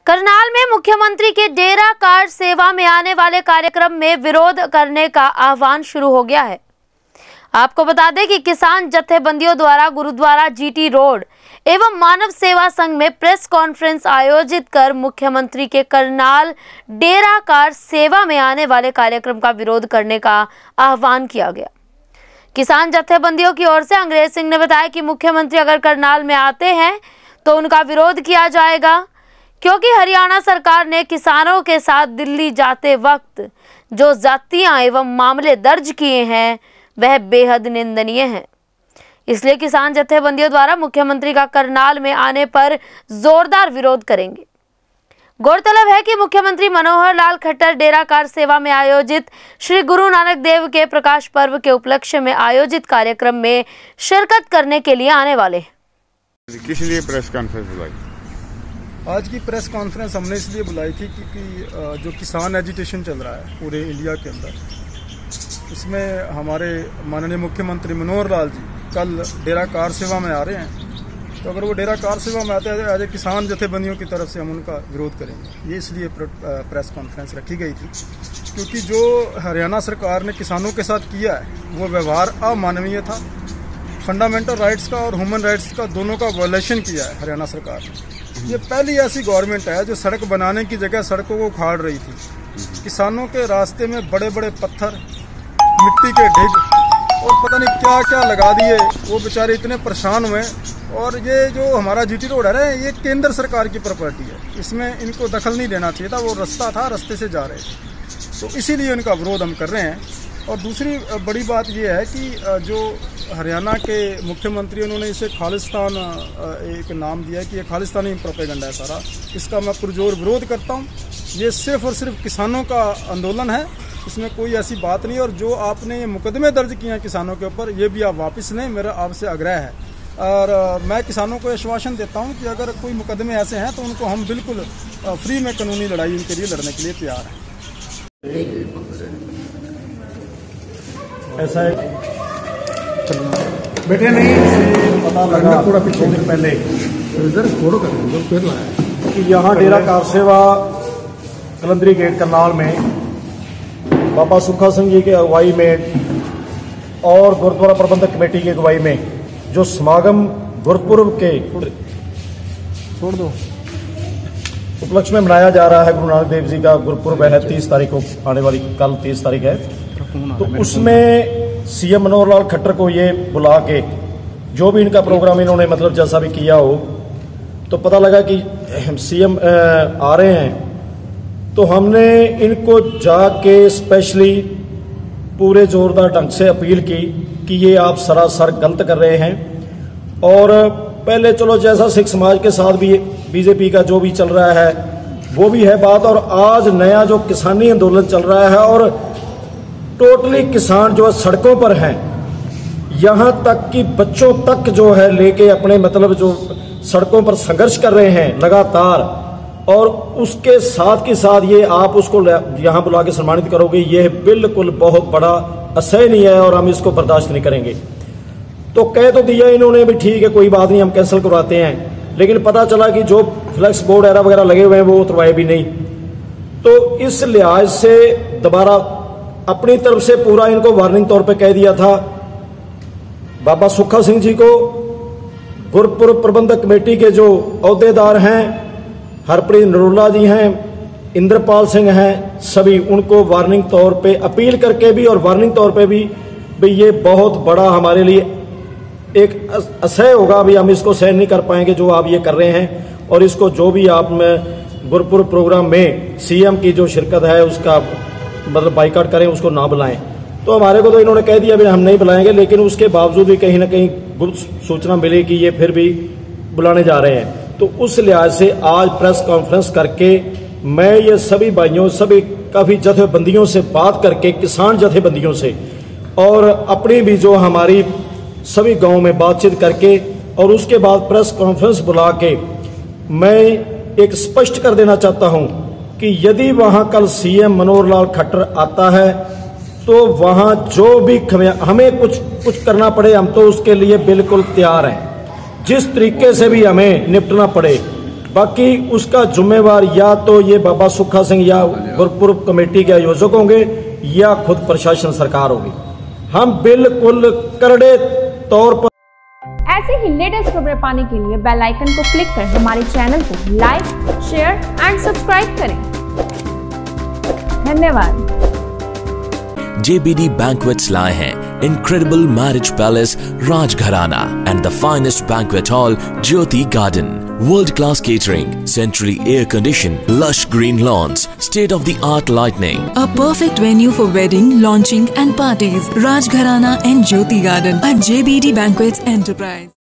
करनाल में मुख्यमंत्री के डेरा कार सेवा में आने वाले कार्यक्रम में विरोध करने का आह्वान शुरू हो गया है। आपको बता दें कि किसान जत्थेबंदियों द्वारा गुरुद्वारा जीटी रोड एवं मानव सेवा संघ में प्रेस कॉन्फ्रेंस आयोजित कर मुख्यमंत्री के करनाल डेरा कार सेवा में आने वाले कार्यक्रम का विरोध करने का आह्वान किया गया। किसान जत्थेबंदियों की ओर से अंग्रेज सिंह ने बताया कि मुख्यमंत्री अगर करनाल में आते हैं तो उनका विरोध किया जाएगा, क्योंकि हरियाणा सरकार ने किसानों के साथ दिल्ली जाते वक्त जो जातियां एवं मामले दर्ज किए हैं वह बेहद निंदनीय है। इसलिए किसान जत्थेबंदियों द्वारा मुख्यमंत्री का करनाल में आने पर जोरदार विरोध करेंगे। गौरतलब है कि मुख्यमंत्री मनोहर लाल खट्टर डेरा कार सेवा में आयोजित श्री गुरु नानक देव के प्रकाश पर्व के उपलक्ष्य में आयोजित कार्यक्रम में शिरकत करने के लिए आने वाले हैं। किस लिए प्रेस कॉन्फ्रेंस बुलाई? आज की प्रेस कॉन्फ्रेंस हमने इसलिए बुलाई थी क्योंकि जो किसान एजिटेशन चल रहा है पूरे इंडिया के अंदर, इसमें हमारे माननीय मुख्यमंत्री मनोहर लाल जी कल डेरा कार सेवा में आ रहे हैं। तो अगर वो डेरा कार सेवा में आते हैं आज किसान जत्थेबंदियों की तरफ से हम उनका विरोध करेंगे। ये इसलिए प्रेस कॉन्फ्रेंस रखी गई थी क्योंकि जो हरियाणा सरकार ने किसानों के साथ किया है वो व्यवहार अमानवीय था। फंडामेंटल राइट्स का और ह्यूमन राइट्स का दोनों का वायलेशन किया है हरियाणा सरकार ने। ये पहली ऐसी गवर्नमेंट है जो सड़क बनाने की जगह सड़कों को उखाड़ रही थी। किसानों के रास्ते में बड़े बड़े पत्थर, मिट्टी के ढिग और पता नहीं क्या क्या लगा दिए। वो बेचारे इतने परेशान हुए। और ये जो हमारा जीटी रोड है ना, ये केंद्र सरकार की प्रॉपर्टी है, इसमें इनको दखल नहीं देना चाहिए था। वो रास्ता था, रास्ते से जा रहे थे, तो इसीलिए इनका विरोध हम कर रहे हैं। और दूसरी बड़ी बात यह है कि जो हरियाणा के मुख्यमंत्री उन्होंने इसे खालिस्तान एक नाम दिया कि ये खालिस्तानी प्रोपेगेंडा है सारा। इसका मैं पुरजोर विरोध करता हूँ। ये सिर्फ और सिर्फ किसानों का आंदोलन है, इसमें कोई ऐसी बात नहीं। और जो आपने ये मुकदमे दर्ज किए हैं किसानों के ऊपर, ये भी आप वापस लें, मेरा आपसे आग्रह है। और मैं किसानों को आश्वासन देता हूँ कि अगर कोई मुकदमे ऐसे हैं तो उनको हम बिल्कुल फ्री में कानूनी लड़ाई उनके लिए लड़ने के लिए तैयार हैं। ऐसा है बेटे नहीं पता लगा थोड़ा पीछे दिन पहले कि यहाँ डेरा कार सेवा कलंदरी गेट करनाल में बाबा सुखा सिंह जी की अगुवाई में और गुरुद्वारा प्रबंधक कमेटी की अगुवाई में जो समागम गुरपुरब के छोड़ दो उपलक्ष्य में मनाया जा रहा है। गुरु नानक देव जी का गुरपुरब है 30 तारीख को, आने वाली कल 30 तारीख है। तो उसमें सीएम मनोहर लाल खट्टर को ये बुला के जो भी इनका प्रोग्राम इन्होंने मतलब जैसा भी किया हो, तो पता लगा कि सीएम आ रहे हैं। तो हमने इनको जाके स्पेशली पूरे जोरदार ढंग से अपील की कि ये आप सरासर गलत कर रहे हैं। और पहले चलो जैसा सिख समाज के साथ भी बीजेपी का जो भी चल रहा है वो भी है बात, और आज नया जो किसानी आंदोलन चल रहा है और टोटली किसान जो है सड़कों पर हैं, यहाँ तक कि बच्चों तक जो है लेके अपने मतलब जो सड़कों पर संघर्ष कर रहे हैं लगातार। और उसके साथ के साथ ये आप उसको यहाँ बुला के सम्मानित करोगे, ये बिल्कुल बहुत बड़ा असहनीय है और हम इसको बर्दाश्त नहीं करेंगे। तो कह तो दिया इन्होंने भी ठीक है कोई बात नहीं हम कैंसिल करवाते हैं, लेकिन पता चला कि जो फ्लैक्स बोर्ड एरा वगैरह लगे हुए हैं वो उतरवाए भी नहीं। तो इस लिहाज से दोबारा अपनी तरफ से पूरा इनको वार्निंग तौर पे कह दिया था। बाबा सुखा सिंह जी को गुरपुरब प्रबंधक कमेटी के जो अहदेदार हैं, हरप्रीत नरोला जी हैं, इंद्रपाल सिंह हैं, सभी उनको वार्निंग तौर पे अपील करके भी और वार्निंग तौर पे भी भाई ये बहुत बड़ा हमारे लिए एक असह्य होगा। अभी हम इसको सहन नहीं कर पाएंगे जो आप ये कर रहे हैं। और इसको जो भी आप में गुरपुरब प्रोग्राम में सीएम की जो शिरकत है उसका मतलब बाइकाट करें, उसको ना बुलाएं। तो हमारे को तो इन्होंने कह दिया भी हम नहीं बुलाएंगे, लेकिन उसके बावजूद भी कहीं ना कहीं गुप्त सूचना मिली कि ये फिर भी बुलाने जा रहे हैं। तो उस लिहाज से आज प्रेस कॉन्फ्रेंस करके मैं ये सभी भाइयों, सभी काफ़ी जत्थेबंदियों से बात करके, किसान जत्थेबंदियों से, और अपनी भी जो हमारी सभी गाँव में बातचीत करके और उसके बाद प्रेस कॉन्फ्रेंस बुला के मैं एक स्पष्ट कर देना चाहता हूँ कि यदि वहाँ कल सीएम मनोहर लाल खट्टर आता है तो वहाँ जो भी हमें कुछ करना पड़े हम तो उसके लिए बिल्कुल तैयार हैं। जिस तरीके से भी हमें निपटना पड़े बाकी उसका जिम्मेवार या तो ये बाबा सुखा सिंह या गुरपुरब कमेटी के आयोजक होंगे या खुद प्रशासन सरकार होगी। हम बिल्कुल करड़े तौर पर ऐसे ही लेटेस्ट खबरें पाने के लिए बेल आइकन को क्लिक कर हमारे चैनल को लाइक, शेयर एंड सब्सक्राइब करें। धन्यवाद। JBD Banquets लाए हैं incredible marriage palace Rajgharana and the finest banquet hall Jyoti Garden. World-class catering, centrally air-conditioned, lush green lawns, state-of-the-art lighting. A perfect venue for wedding, launching and parties. Rajgharana and Jyoti Garden at JBD Banquets Enterprise.